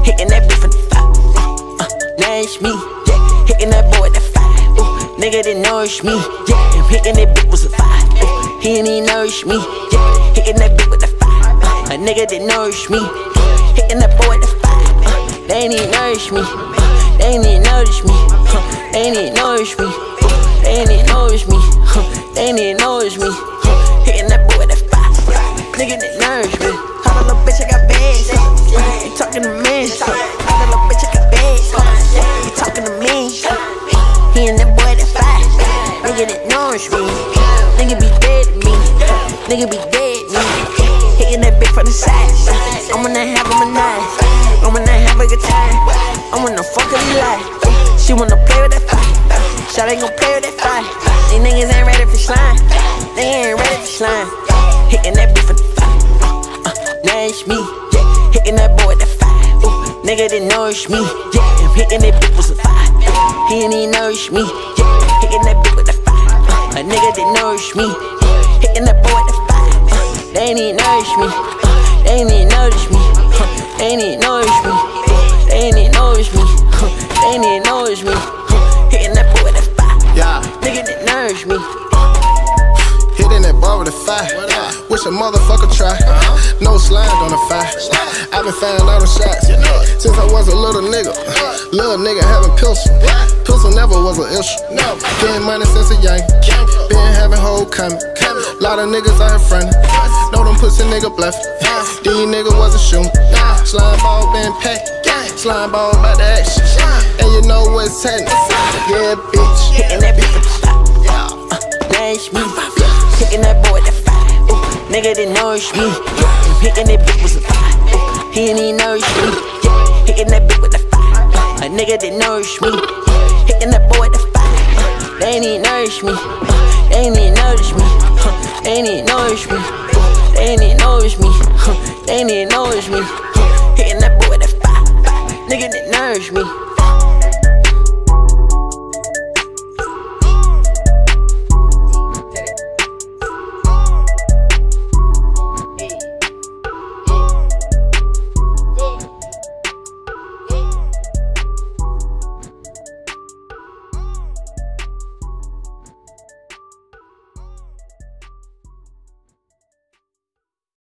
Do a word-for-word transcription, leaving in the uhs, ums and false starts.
hitting that bitch for the five. Uh, uh, nourish me, yeah. Hitting that boy at the five. Ooh, nigga that nourish me, yeah. I'm hitting that bitch with a five. Ooh, he ain't even nourish me, yeah. Hitting that bitch with the five. Uh, a nigga that nourish me, yeah. Hitting that boy at the five. Uh, they ain't even nourish me, uh, they ain't even nourish me, uh, they ain't even nourish me, uh, they ain't even nourish me, uh, they ain't even nourish me, uh, hitting that boy at the five. Nigga that nourish me. Holla little bitch, I got bags. You talking to me? Holla little bitch, I got bags. You talking to me? He and that boy that fight. Nigga that nourish me. Nigga be dead to me. Nigga be dead to me. Hitting that bitch from the side. I'm gonna have him a nine. I'm gonna have a good time. I'm gonna fuck her life. She wanna play with that fight. Shawty gon' play with that fight. These niggas ain't ready for slime. They ain't ready for slime. Hitting that bitch for the five. Uh, uh, nourish me, yeah. Hitting that boy at the five. Ooh, nigga that nourish me, yeah. I'm hitting that bitch with a five. Ooh, he ain't even nourish me, yeah. Hitting that bitch with the five. Uh, a nigga that nourish me, yeah. Hitting that boy at the five. Uh, they ain't even nourish me, uh, they ain't even nourish me, uh, they ain't even nourish me, uh, they ain't even nourish me, uh, they ain't even nourish me, uh, hitting that boy at the five. Yeah. Nigga that nourish me. Hitting that bar with a five. Wish a motherfucker try. No slide on the five. I been firing all the shots since I was a little nigga. Little nigga having pistol. Pistol never was an issue. Getting money since a young. Been having whole coming. Lot of niggas out here frontin'. Know them pussy nigga bluffin'. These niggas wasn't shootin'. Slime ball been packed. Slime ball about the action. And you know what's happening. Yeah, bitch. Hitting that bitch for the five. Uh, nourish me. Hitting that boy at the five. Ooh, nigga that nourish me. Yeah, I'm hitting that bitch with a five. Ooh, he ain't even nourish me. Yeah, hitting that bitch with the five. Uh, a nigga that nourish me. Yeah, hitting that boy at the five. Uh, they ain't even nourish me. Uh, they ain't even nourish me. Uh, they ain't even nourish me. Uh, they ain't even nourish me. Uh, they ain't even nourish me. Uh, hitting that boy at the five. Nigga that nourish me.